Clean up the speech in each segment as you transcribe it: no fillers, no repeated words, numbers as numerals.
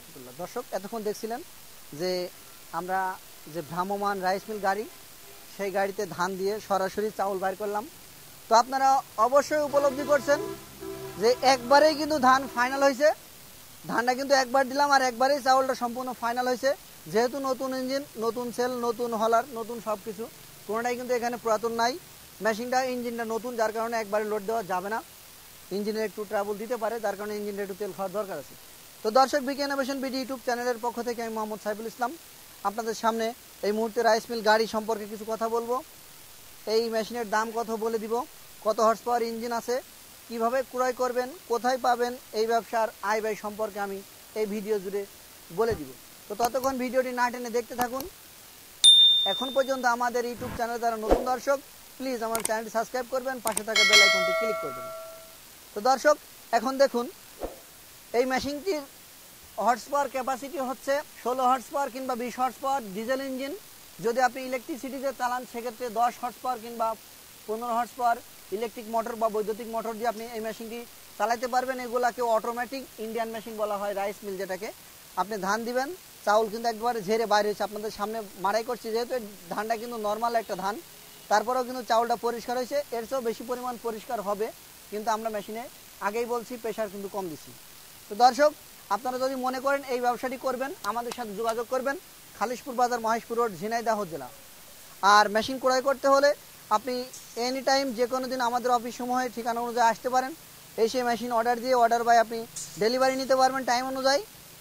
রহমতুল্লাহ। দর্শক, এতক্ষণ দেখছিলেন যে আমরা যে ভ্রাম্যমান রাইস মিল গাড়ি, সেই গাড়িতে ধান দিয়ে সরাসরি চাউল বাইর করলাম। তো আপনারা অবশ্যই উপলব্ধি করছেন যে একবারেই কিন্তু ধান ফাইনাল হয়েছে। ধানটা কিন্তু একবার দিলাম আর একবারেই চাউলটা সম্পূর্ণ ফাইনাল হয়েছে। যেহেতু নতুন ইঞ্জিন, নতুন সেল, নতুন হলার, নতুন সব কিছু, কোনোটাই কিন্তু এখানে পুরাতন নাই। মেশিনটা, ইঞ্জিনটা নতুন, যার কারণে একবারে লোড দেওয়া যাবে না। ইঞ্জিনের একটু ট্রাবল দিতে পারে, যার কারণে ইঞ্জিনের একটু তেল খাওয়ার দরকার আছে। তো দর্শক, বিকে ইনোভেশন বিডি ইউটিউব চ্যানেলের পক্ষ থেকে আমি মোহাম্মদ সাইফুল ইসলাম আপনাদের সামনে এই মুহূর্তে রাইস মিল গাড়ি সম্পর্কে কিছু কথা বলবো। এই মেশিনের দাম কত বলে দিব, কত হর্স পাওয়ার ইঞ্জিন আছে, কিভাবে ক্রয় করবেন, কোথায় পাবেন, এই ব্যবসার আয় ব্যয় সম্পর্কে আমি এই ভিডিও জুড়ে বলে দিব। তো ততক্ষণ ভিডিওটি না টেনে দেখতে থাকুন। এখন পর্যন্ত আমাদের ইউটিউব চ্যানেল যারা নতুন দর্শক, প্লিজ আমার চ্যানেলটি সাবস্ক্রাইব করবেন, পাশে থাকা বেল আইকনটি ক্লিক করবেন। তো দর্শক, এখন দেখুন এই মেশিনটির হর্স পাওয়ার ক্যাপাসিটি হচ্ছে 16 হর্স পাওয়ার কিংবা 20 হর্স পাওয়ার ডিজেল ইঞ্জিন। যদি আপনি ইলেকট্রিসিটিতে চালান সেক্ষেত্রে 10 হর্স পাওয়ার কিংবা 15 হর্স পাওয়ার ইলেকট্রিক মোটর বা বৈদ্যুতিক মোটর দিয়ে আপনি এই মেশিনটি চালাতে পারবেন। এগুলাকে অটোমেটিক ইন্ডিয়ান মেশিন বলা হয়, রাইস মিল যেটাকে। আপনি ধান দিবেন, চাউল কিন্তু একবারে ঝেড়ে বাইরে হয়েছে, আপনাদের সামনে মাড়াই করছি। যেহেতু ধানটা কিন্তু নর্মাল একটা ধান, তারপরেও কিন্তু চাউলটা পরিষ্কার হয়েছে। এর চেয়েও বেশি পরিমাণ পরিষ্কার হবে, কিন্তু আমরা মেশিনে আগেই বলছি প্রেশার কিন্তু কম দিচ্ছি। তো দর্শক, আপনারা যদি মনে করেন এই ব্যবসাটি করবেন, আমাদের সাথে যোগাযোগ করবেন। খালিশপুর বাজার, মহেশপুর রোড, ঝিনাইদহ জেলা। আর মেশিন ক্রয় করতে হলে আপনি এনি টাইম যে কোনো দিন আমাদের অফিস সমূহে ঠিকানা অনুযায়ী আসতে পারেন। এসে মেশিন অর্ডার দিয়ে অর্ডার বাই আপনি ডেলিভারি নিতে পারবেন টাইম অনুযায়ী।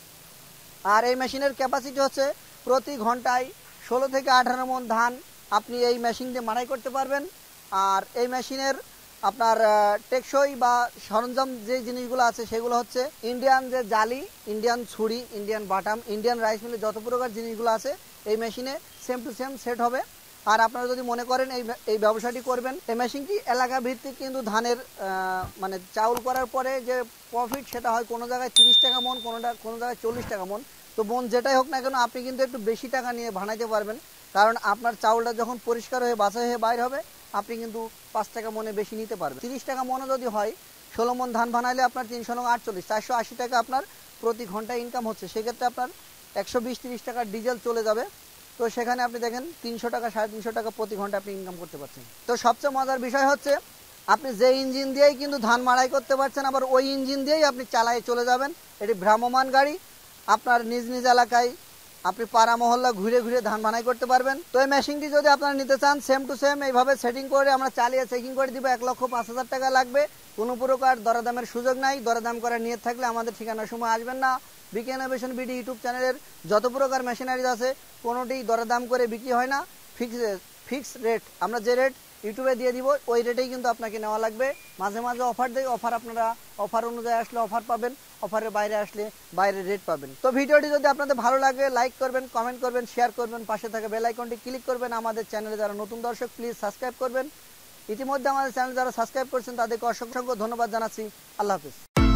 আর এই মেশিনের ক্যাপাসিটি হচ্ছে প্রতি ঘন্টায় 16 থেকে 18 মণ ধান আপনি এই মেশিন দিয়ে মাড়াই করতে পারবেন। আর এই মেশিনের আপনার টেকসই বা সরঞ্জাম যে জিনিসগুলো আছে সেগুলো হচ্ছে ইন্ডিয়ান যে জালি, ইন্ডিয়ান ছুরি, ইন্ডিয়ান বাটাম, ইন্ডিয়ান রাইস মিলে যত প্রকার জিনিসগুলো আছে এই মেশিনে সেম টু সেম সেট হবে। আর আপনারা যদি মনে করেন এই ব্যবসাটি করবেন, এই মেশিনটি এলাকা ভিত্তিক কিন্তু ধানের মানে চাউল করার পরে যে প্রফিট সেটা হয় কোনো জায়গায় 30 টাকা মণ, কোনো জায়গায় 40 টাকা মণ। তো মণ যেটাই হোক না কেন আপনি কিন্তু একটু বেশি টাকা নিয়ে বানাইতে পারবেন, কারণ আপনার চাউলটা যখন পরিষ্কার হয়ে বাছাই হয়ে বাইর হবে আপনি কিন্তু 5 টাকা মণে বেশি নিতে পারবেন। 30 টাকা মণও যদি হয়, 16 মণ ধান বানাইলে আপনার 348, 480 টাকা আপনার প্রতি ঘন্টায় ইনকাম হচ্ছে। সেক্ষেত্রে আপনার 120-30 টাকার ডিজেল চলে যাবে। তো সেখানে আপনি দেখেন 300 টাকা, 350 টাকা প্রতি ঘন্টা আপনি ইনকাম করতে পারছেন। তো সবচেয়ে মজার বিষয় হচ্ছে আপনি যে ইঞ্জিন দিয়েই কিন্তু ধান মাড়াই করতে পারছেন, আবার ওই ইঞ্জিন দিয়েই আপনি চালায় চলে যাবেন। এটি ভ্রাম্যমান গাড়ি, আপনার নিজ নিজ এলাকায় আপনি পাড়া মহল্লা ঘুরে ঘুরে ধান বানাই করতে পারবেন। তো এই মেশিনটি যদি আপনারা নিতে চান, সেম টু সেম এইভাবে সেটিং করে আমরা চালিয়ে চেকিং করে দিব। 1,05,000 টাকা লাগবে। কোনো প্রকার দরদামের সুযোগ নাই। দরদাম করার নিয়ত থাকলে আমাদের ঠিকানার সময় আসবেন না। বিকে ইনোভেশন বিডি ইউটিউব চ্যানেলের যত প্রকার মেশিনারিজ আছে কোনোটি দরদাম করে বিক্রি হয় না। ফিক্স রেট, আমরা যে রেট ইউটিউবে দিয়ে দিব ওই রেটেই কিন্তু আপনাকে নেওয়া লাগবে। মাঝে মাঝে অফার দেয়, আপনারা অফার অনুযায়ী আসলে অফার পাবেন, অফারের বাইরে আসলে বাইরের রেট পাবেন। তো ভিডিওটি যদি আপনাদের ভালো লাগে লাইক করবেন, কমেন্ট করবেন, শেয়ার করবেন, পাশে থাকা বেল আইকনটি ক্লিক করবেন। আমাদের চ্যানেলে যারা নতুন দর্শক প্লিজ সাবস্ক্রাইব করবেন। ইতিমধ্যে আমাদের চ্যানেল যারা সাবস্ক্রাইব করছেন তাদেরকে অসংখ্য ধন্যবাদ জানাচ্ছি। আল্লাহ হাফিজ।